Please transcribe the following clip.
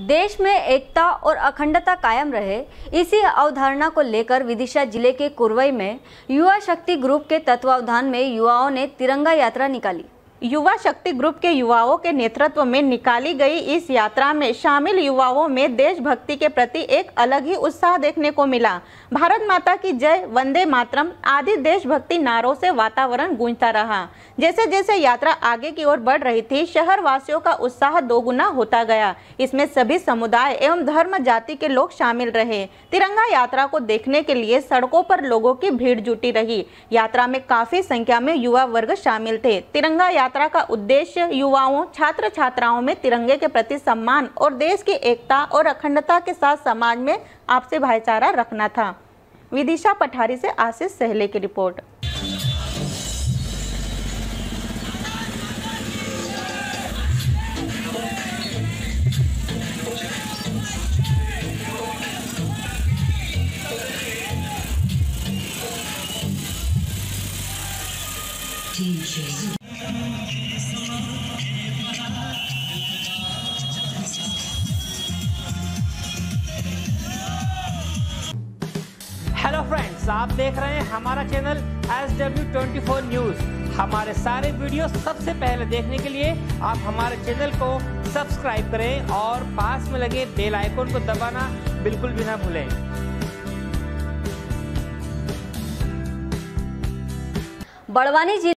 देश में एकता और अखंडता कायम रहे, इसी अवधारणा को लेकर विदिशा जिले के कुरवई में युवा शक्ति ग्रुप के तत्वावधान में युवाओं ने तिरंगा यात्रा निकाली। युवा शक्ति ग्रुप के युवाओं के नेतृत्व में निकाली गई इस यात्रा में शामिल युवाओं में देशभक्ति के प्रति एक अलग ही उत्साह देखने को मिला। भारत माता की जय, वंदे मातरम आदि देशभक्ति नारों से वातावरण गूंजता रहा। जैसे जैसे यात्रा आगे की ओर बढ़ रही थी, शहर वासियों का उत्साह दोगुना होता गया। इसमें सभी समुदाय एवं धर्म जाति के लोग शामिल रहे। तिरंगा यात्रा को देखने के लिए सड़कों पर लोगों की भीड़ जुटी रही। यात्रा में काफी संख्या में युवा वर्ग शामिल थे। तिरंगा यात्रा का उद्देश्य युवाओं, छात्र छात्राओं में तिरंगे के प्रति सम्मान और देश की एकता और अखंडता के साथ समाज में आपसी भाईचारा रखना था। विदिशा पठारी से आशीष सहले की रिपोर्ट। हेलो फ्रेंड्स, आप देख रहे हैं हमारा चैनल SW24 न्यूज। हमारे सारे वीडियो सबसे पहले देखने के लिए आप हमारे चैनल को सब्सक्राइब करें और पास में लगे बेल आइकन को दबाना बिल्कुल भी ना भूलें। बड़वानी जिले